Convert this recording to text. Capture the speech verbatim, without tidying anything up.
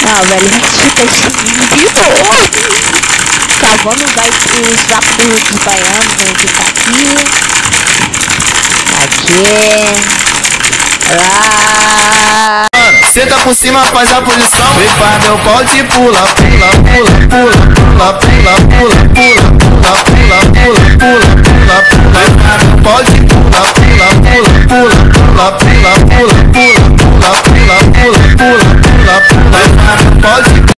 Não, velho, a gente fica esse vídeo de novo. Tá, vamos dar os rápidos dos baianos, né, que tá aqui. Aqui. Lá. Senta por cima, faz a posição. Vem para meu pau de pula, pula, pula, pula, pula, pula, pula, pula, pula, pula, pula, pula, pula, pula. Vem para meu pau de pula, pula, pula, pula, pula, pula, pula, pula, pula, pula, pula, pula, pula, pula. Vem para meu pau de